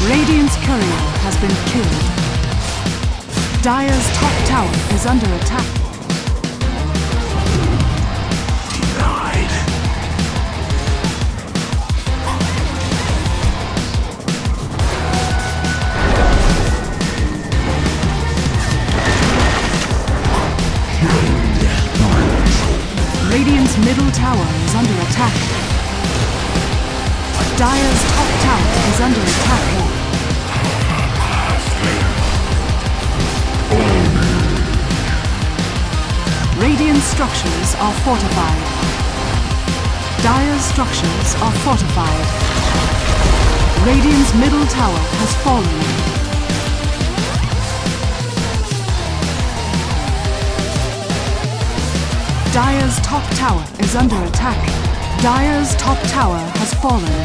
Radiant's courier has been killed. Dire's top tower is under attack. Denied. Radiant's middle tower is under attack. Dire's top tower is under attack. Radiant structures are fortified. Dire's structures are fortified. Radiant's middle tower has fallen. Dire's top tower is under attack. Dire's top tower has fallen.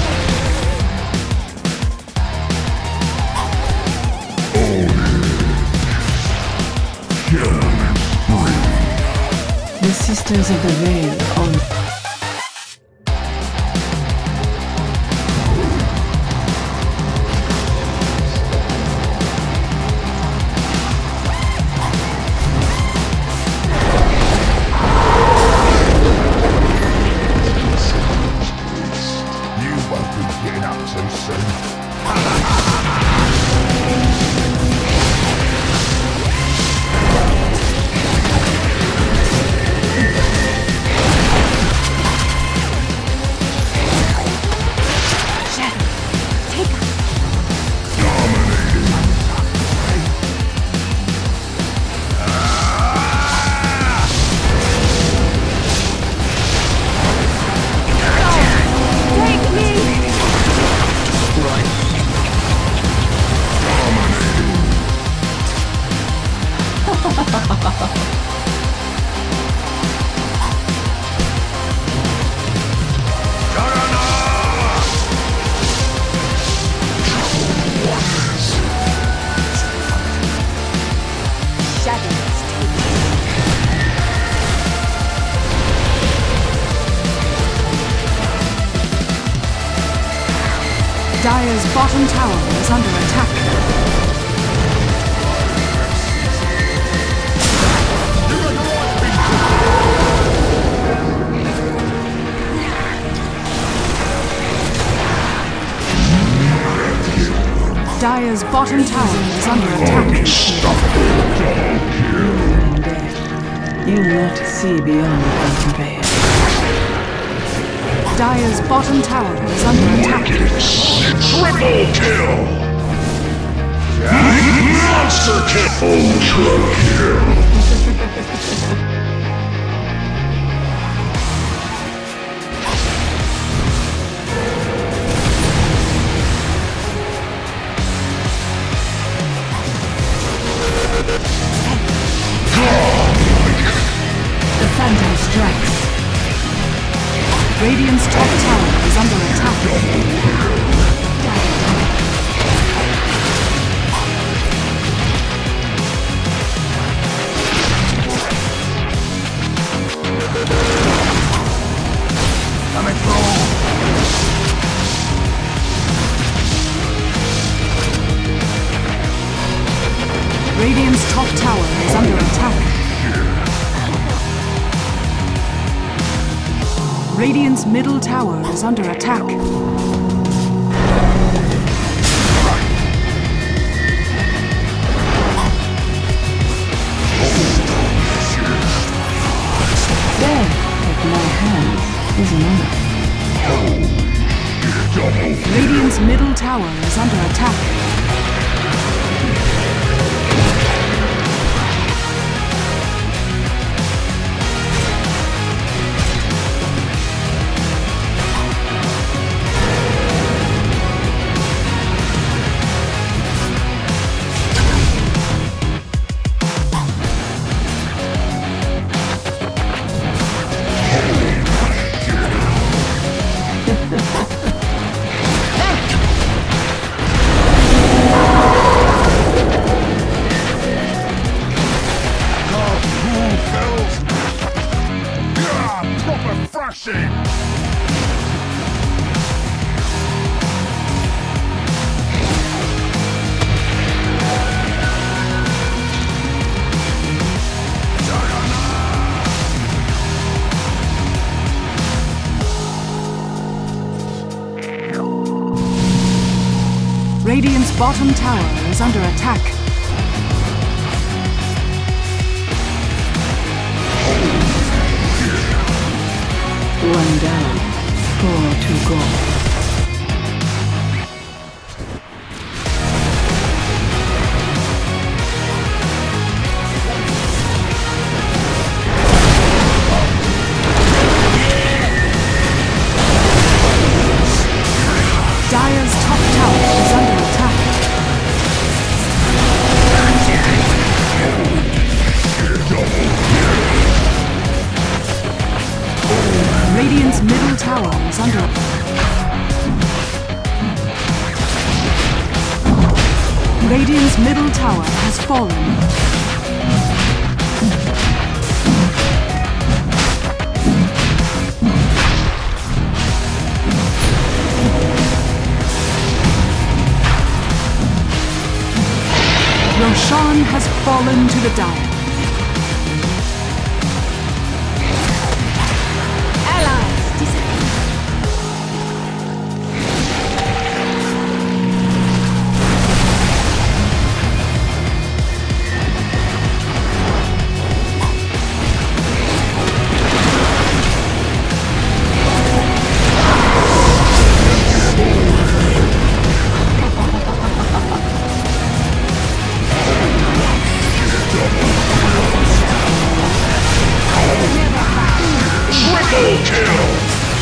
The Sisters of the Veil on... Dire's bottom tower is under attack. Dire's bottom tower is under attack. You will not see beyond the broken veil. Dire's bottom tower is under attack. Triple kill! Monster kill! Ultra kill! The Phantom strikes. Radiant's top tower is under attack. Coming through! Radiant's top tower is under attack. Radiant's middle tower is under attack. There, at my hands, is an honor. Radiant's middle tower is under attack. Radiant's bottom tower is under attack. One down, 4 to go. Dire's top tower is under attack. Radiant's middle tower is under Radiant's middle tower has fallen. Roshan has fallen to the Dire. Allies disappear. Triple kill!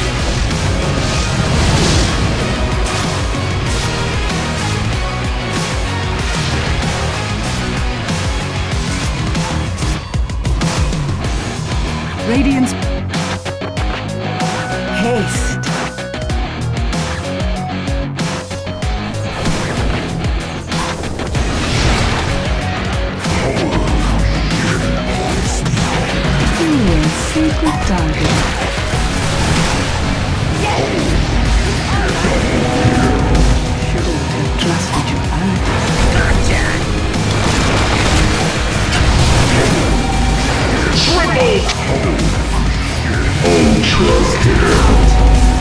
Radiant's Haste. Secret target. Shouldn't have trusted your Triple! Ultra kill!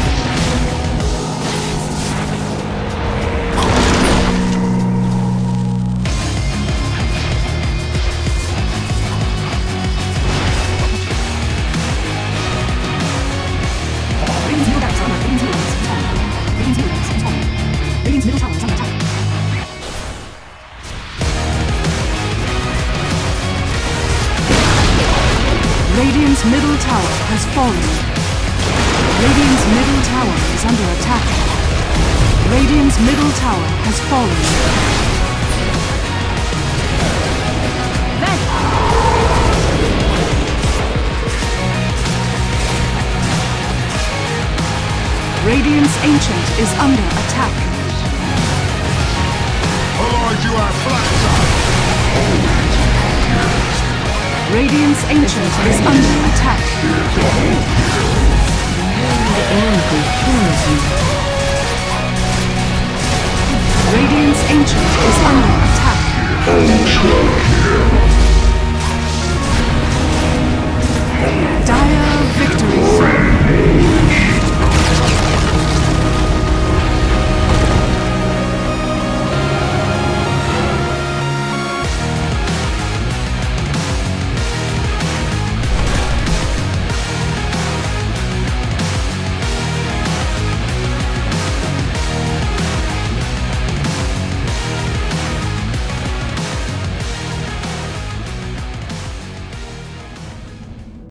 Radiant's middle tower has fallen. Radiant's middle tower is under attack. Radiant's middle tower has fallen. Radiant's ancient is under attack. Otherwise you are flat. Radiant's ancient is under attack. Oracle